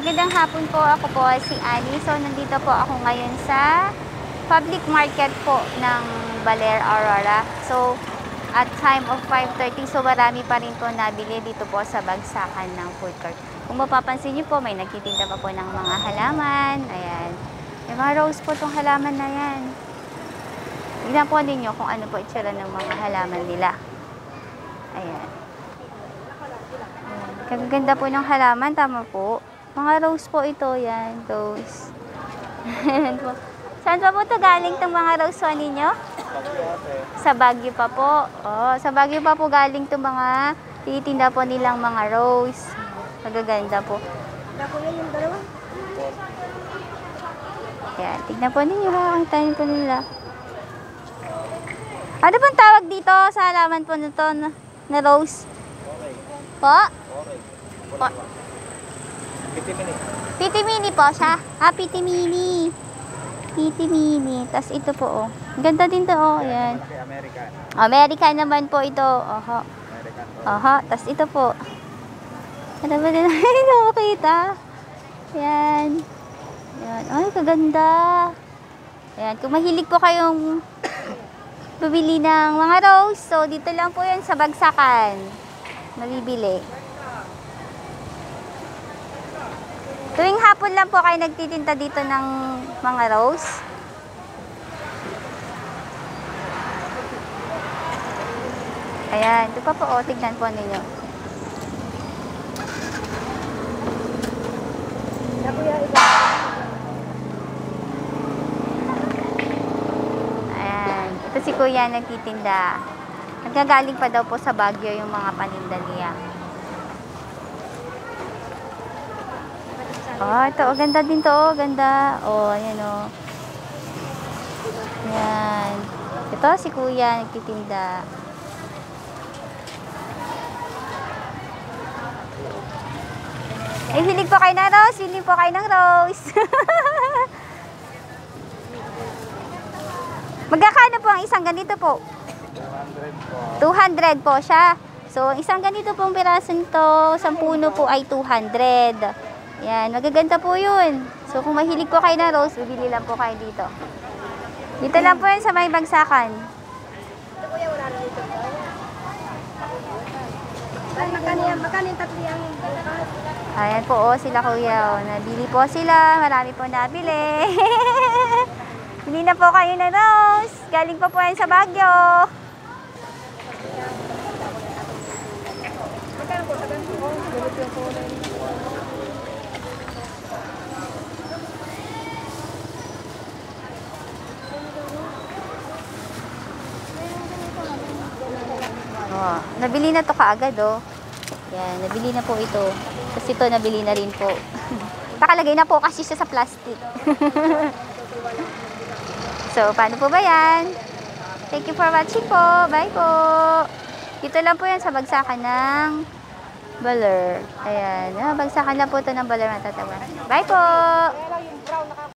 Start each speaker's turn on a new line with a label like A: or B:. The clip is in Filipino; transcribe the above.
A: Magandang hapon po. Ako po si Annie. So, nandito po ako ngayon sa public market po ng Baler, Aurora. So, at time of 5:30, so marami pa rin po nabili dito po sa bagsakan ng food court. Kung mapapansin niyo po, may nagtitinda pa po ng mga halaman. Ayan. May mga rose po itong halaman na yan. Tignan po ninyo kung ano po itsura ng mga halaman nila. Ayan. Kagaganda po ng halaman, tama po. Mga rose po ito, yan, rose. Saan pa po ito galing itong mga rose po ninyo? Sa Baguio pa po. Oh, sa Baguio pa po galing itong mga titinda po nilang mga rose. Kagaganda po.
B: Yung dalawa?
A: Yan, tignan po ninyo, kakakita niyo po nila. Ano pong tawag dito sa halaman po nito na rose? Po? Po.
B: Pitimini.
A: Pitimini po siya. Ah, pitimini. Pitimini. Tapos ito po, oh. Ganda din to, oh. Ayan.
B: American.
A: American naman po ito. Oho.
B: American.
A: Oho. Tapos ito po. Ano ba din? Nakakita. Ayan. Ayan. Ay, kaganda. Ayan. Kung mahilig po kayong bumili ng mga rose, so dito lang po yan sa bagsakan. Mabibili. Tuwing hapon lang po kayo nagtitinta dito ng mga rose. Ayan, ito pa po, oh, tignan po ninyo. Ayan, ito si Kuya nagtitinda. Nagagaling pa daw po sa Baguio yung mga paninda niya. Oh, ito, oh, ganda din to, oh, ganda. Oh, ayan, oh. Ayan. Ito, si Kuya, nagtitinda. Ay, hilig po kayo ng rose, hilig po kayo ng rose. Magkakano po ang isang ganito po? 200 po siya. So, isang ganito pong piraso nito, 10 puno po ay 200. Yan, magaganda po yun. So, kung mahilig po kayo na rose, bibili lang po kayo dito. Dito lang po yun sa may bagsakan.
B: Makanin tatlo yung
A: Ayan po, oh, sila Kuya. Oh, nabili po sila. Marami po nabili. Bili na po kayo na rose. Galing pa po yan sa Baguio. Oh, nabili na to kaagad, oh. Yan, nabili na po ito. Kasi ito, nabili na rin po. Nakalagay na po kasi siya sa plastic. So, paano po ba yan? Thank you for watching po. Bye po. Dito lang po yan sa bagsakan ng Baler. Ayan, bagsakan lang po ito ng Baler na tatawa. Bye po.